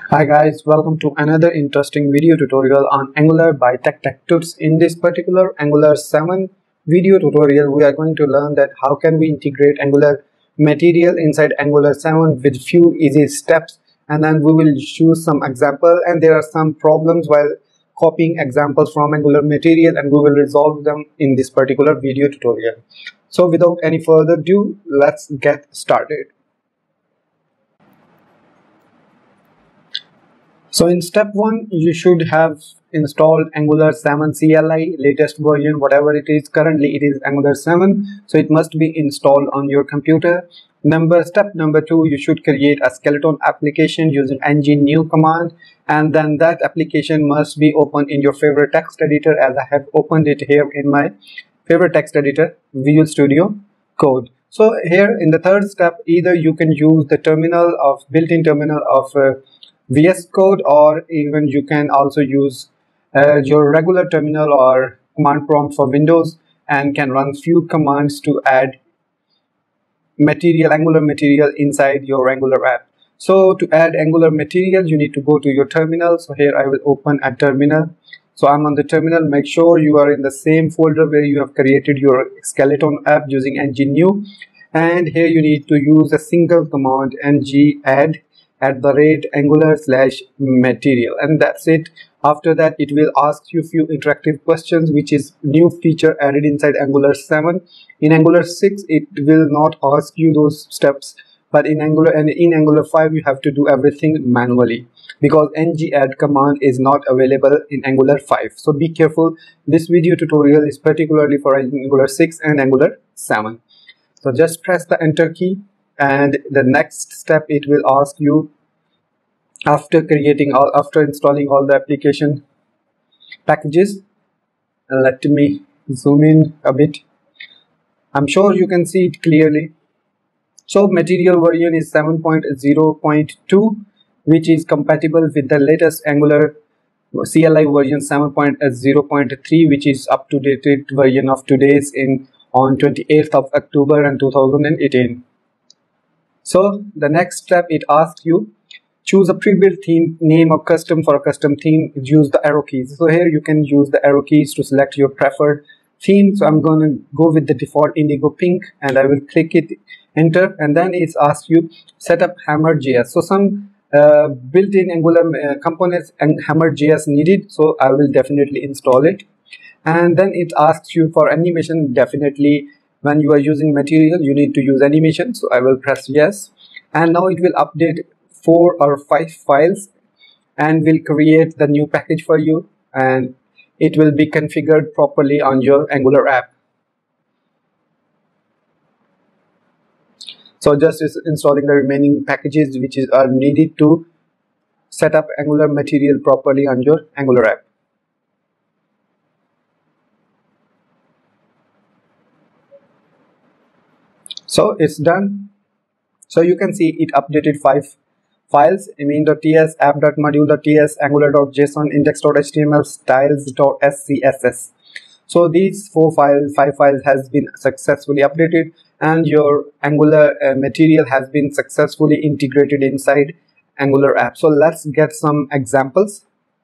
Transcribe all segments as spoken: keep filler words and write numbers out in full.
Hi guys, welcome to another interesting video tutorial on Angular by TechTechTuts. In this particular Angular seven video tutorial, we are going to learn that how can we integrate Angular material inside Angular seven with few easy steps, and then we will choose some example, and there are some problems while copying examples from Angular material, and we will resolve them in this particular video tutorial. So without any further ado, let's get started. So in step one, you should have installed Angular seven C L I, latest version, whatever it is. Currently it is Angular seven, so it must be installed on your computer. Number step number two, you should create a skeleton application using ng new command, and then that application must be opened in your favorite text editor, as I have opened it here in my favorite text editor, Visual Studio Code. So here in the third step, either you can use the terminal of built-in terminal of uh, V S Code, or even you can also use uh, your regular terminal or command prompt for Windows and can run few commands to add material, Angular material inside your Angular app. So to add Angular material, you need to go to your terminal. So here I will open a terminal. So I'm on the terminal. Make sure you are in the same folder where you have created your skeleton app using ng new, and here you need to use a single command, ng add at the rate angular slash material, and that's it. After that, it will ask you few interactive questions, which is new feature added inside Angular seven. In Angular six, it will not ask you those steps, but in Angular and in Angular five, you have to do everything manually because ng add command is not available in Angular five. So be careful. This video tutorial is particularly for Angular six and Angular seven. So just press the enter key, and the next step, it will ask you, after creating all after installing all the application packages. Let me zoom in a bit. I'm sure you can see it clearly. So material version is seven point zero point two, which is compatible with the latest Angular C L I version seven point zero point three, which is up to date version of today's in on twenty-eighth of October and two thousand eighteen. So the next step, it asks you choose a pre-built theme name or custom. For a custom theme, use the arrow keys. So here you can use the arrow keys to select your preferred theme. So I'm going to go with the default indigo pink, and I will click it, enter, and then it's asked you set up Hammer.js. So some uh, built-in Angular uh, components and Hammer.js needed, so I will definitely install it. And then it asks you for animation. Definitely when you are using material, you need to use animation, so I will press yes, and now it will update four or five files and will create the new package for you, and it will be configured properly on your Angular app. So just is installing the remaining packages which is are needed to set up Angular material properly on your Angular app. So it's done. So you can see it updated five files: main.ts, app.module.ts, angular.json, index.html, styles.scss. So these four files, five files has been successfully updated, and your Angular uh, material has been successfully integrated inside Angular app. So let's get some examples.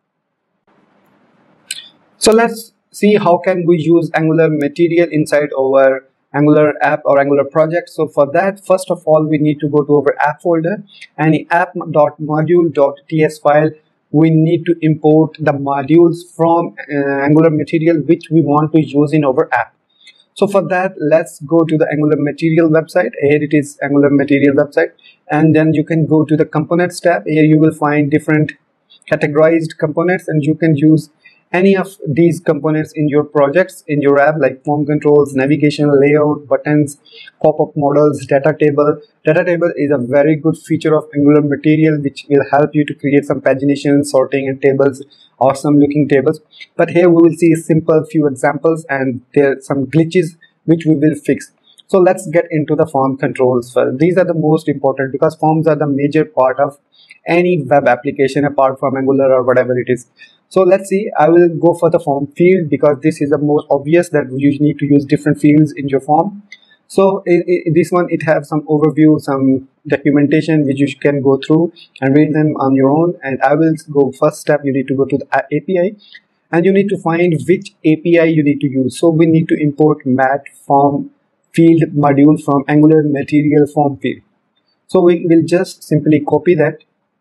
So let's see how can we use Angular material inside our Angular app or Angular project. So for that, first of all, we need to go to our app folder, and in app.module.ts file, we need to import the modules from uh, Angular material which we want to use in our app. So for that, let's go to the Angular material website. Here it is, Angular material website, and then you can go to the components tab. Here you will find different categorized components, and you can use any of these components in your projects, in your app, like form controls, navigation, layout, buttons, pop-up models, data table. Data table is a very good feature of Angular material which will help you to create some pagination, sorting, and tables, awesome looking tables. But here we will see a simple few examples, and there are some glitches which we will fix. So let's get into the form controls first. These are the most important because forms are the major part of any web application apart from Angular or whatever it is. So let's see, I will go for the form field because this is the most obvious that you need to use different fields in your form. So i i this one, it has some overview, some documentation which you can go through and read them on your own. And I will go first step. You need to go to the A P I and you need to find which A P I you need to use. So we need to import mat form field module from Angular material form field. So we will just simply copy that,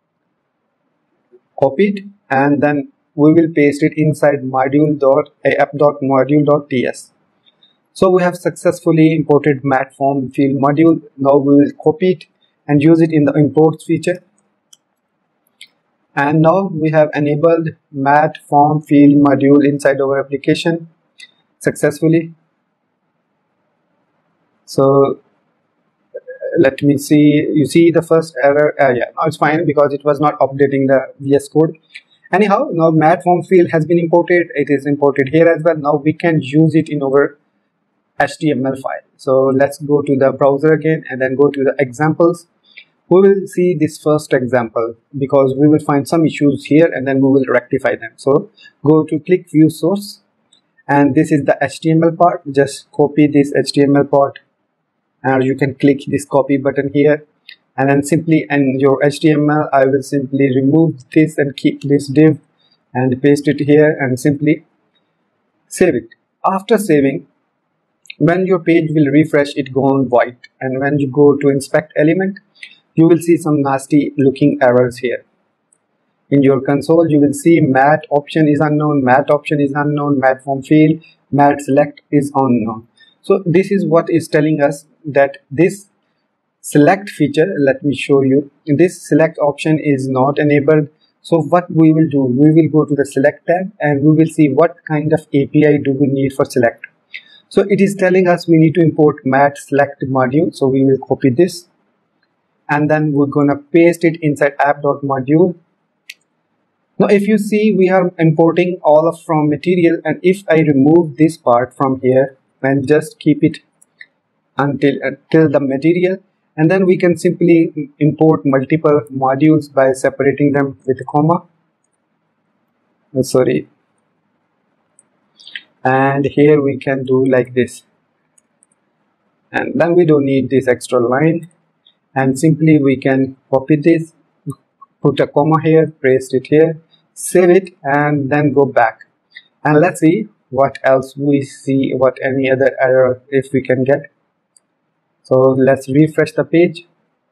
copy it, and then we will paste it inside module.app.module.ts. So we have successfully imported mat form field module. Now we will copy it and use it in the imports feature. And now we have enabled mat form field module inside our application successfully. So let me see. You see the first error. Uh, yeah, now it's fine because it was not updating the V S Code. Anyhow, now mat form field has been imported. It is imported here as well. Now we can use it in our H T M L file. So let's go to the browser again and then go to the examples. We will see this first example because we will find some issues here and then we will rectify them. So go to click view source, and this is the H T M L part. Just copy this H T M L part, and you can click this copy button here, and then simply in your H T M L I will simply remove this and keep this div and paste it here and simply save it. After saving, when your page will refresh, it gone white, and when you go to inspect element, you will see some nasty looking errors here. In your console you will see mat option is unknown, mat option is unknown, mat form field, mat select is unknown. So this is what is telling us that this select feature, let me show you, this select option is not enabled. So what we will do, we will go to the select tab and we will see what kind of A P I do we need for select. So it is telling us we need to import mat select module. So we will copy this and then we're gonna paste it inside app.module. Now if you see, we are importing all of from material, and if I remove this part from here and just keep it until until the material, and then we can simply import multiple modules by separating them with a comma. Oh, sorry. And here we can do like this, and then we don't need this extra line, and simply we can copy this, put a comma here, paste it here, save it, and then go back, and let's see what else we see, what any other error if we can get. So let's refresh the page,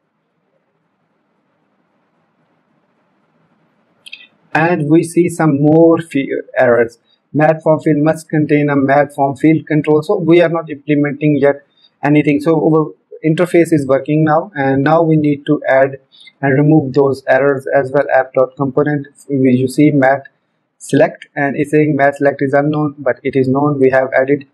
and we see some more errors. Mat form field must contain a mat form field control. So we are not implementing yet anything. So our interface is working now, and now we need to add and remove those errors as well. App.component, you see mat select, and it's saying mat select is unknown, but it is known. We have added.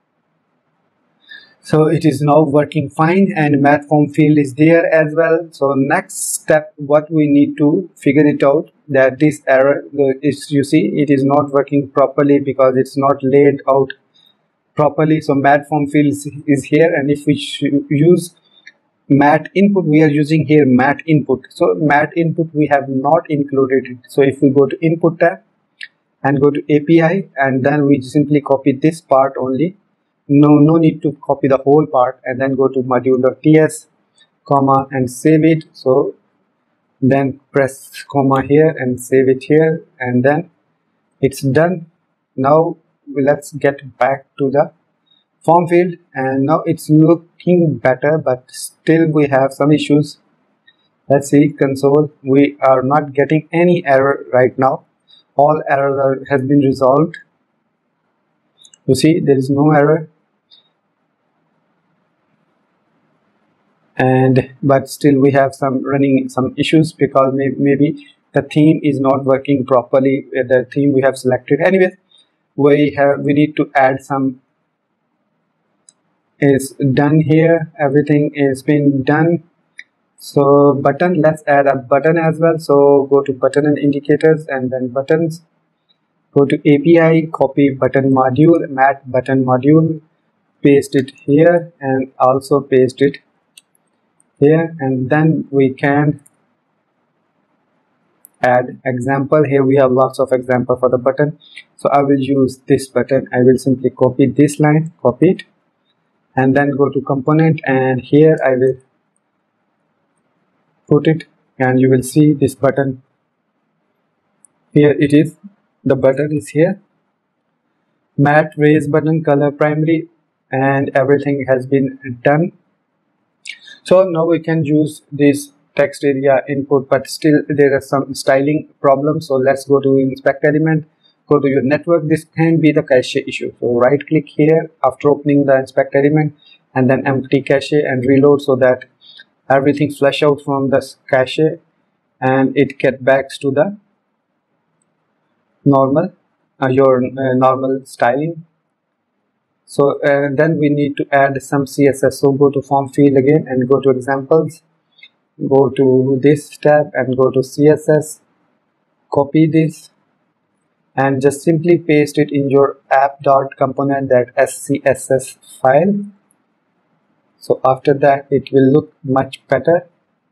So it is now working fine, and mat form field is there as well. So next step, what we need to figure it out, that this error is, you see, it is not working properly because it's not laid out properly. So mat form field is, is here, and if we use mat input, we are using here mat input. So mat input we have not included it. So if we go to input tab and go to A P I, and then we simply copy this part only. No, no need to copy the whole part, and then go to module.ts, comma, and save it. So then press comma here and save it here, and then it's done. Now let's get back to the form field, and now it's looking better, but still we have some issues. Let's see console. We are not getting any error right now. All errors are, has been resolved. You see there is no error. And but still we have some running some issues because may, maybe the theme is not working properly. The theme we have selected. Anyway, we have we need to add some. Is done here. Everything is been done. So button, let's add a button as well. So go to button and indicators, and then buttons. Go to A P I, copy button module, mat button module, paste it here, and also paste it here, and then we can add example. Here we have lots of example for the button. So I will use this button. I will simply copy this line, copy it, and then go to component, and here I will put it, and you will see this button. Here it is, the button is here, matte raise button, color primary, and everything has been done. So now we can use this text area input, but still there are some styling problems. So let's go to inspect element, go to your network. This can be the cache issue. So right click here after opening the inspect element, and then empty cache and reload, so that everything flush out from the cache and it get back to the normal uh, your uh, normal styling. So uh, then we need to add some C S S. So go to form field again and go to examples, go to this tab and go to C S S, copy this and just simply paste it in your app.component, that S C S S file. So after that it will look much better.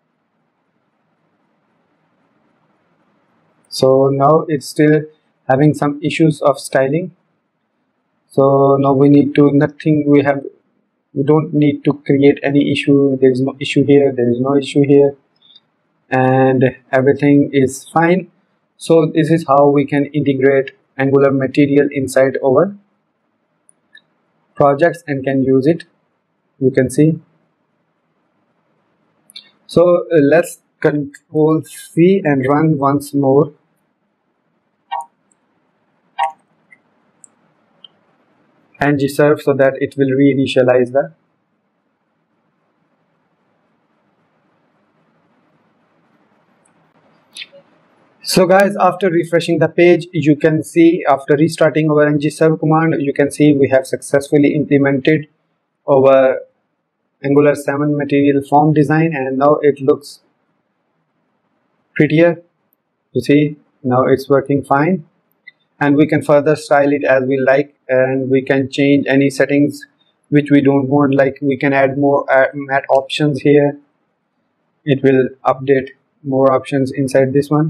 So now it's still having some issues of styling. So now we need to, nothing we have, we don't need to create any issue. There is no issue here, there is no issue here, and everything is fine. So this is how we can integrate Angular material inside our projects and can use it. You can see. So uh, let's control C and run once more. And serve, so that it will reinitialize the. So guys, after refreshing the page, you can see after restarting our ngserve command, you can see we have successfully implemented our Angular seven material form design, and now it looks prettier. You see, now it's working fine. And we can further style it as we like, and we can change any settings which we don't want, like we can add more uh, matte options here. It will update more options inside this one.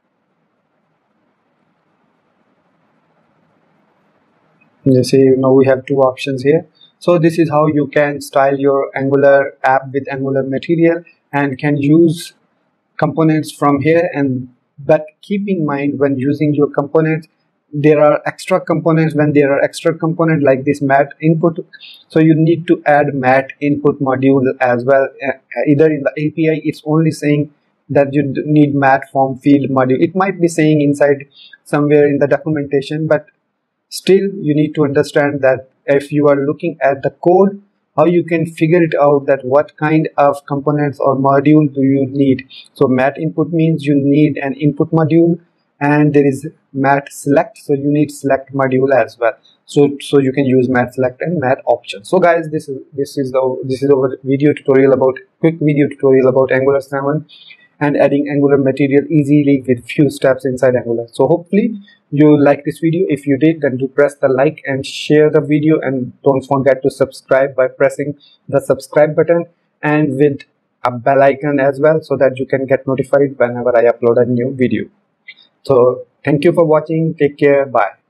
You see, now we have two options here. So this is how you can style your Angular app with Angular material and can use components from here. And but keep in mind, when using your components, there are extra components. When there are extra component like this matte input, so you need to add matte input module as well. Uh, either in the A P I it's only saying that you need matte form field module. It might be saying inside somewhere in the documentation, but still you need to understand that if you are looking at the code, how you can figure it out that what kind of components or module do you need. So matte input means you need an input module, and there is matte select, so you need select module as well. So so you can use matte select and matte option. So guys, this is this is the this is our video tutorial about quick video tutorial about Angular seven and adding Angular material easily with few steps inside Angular. So hopefully you like this video. If you did, then do press the like and share the video, and don't forget to subscribe by pressing the subscribe button and with a bell icon as well, so that you can get notified whenever I upload a new video. So thank you for watching. Take care. Bye.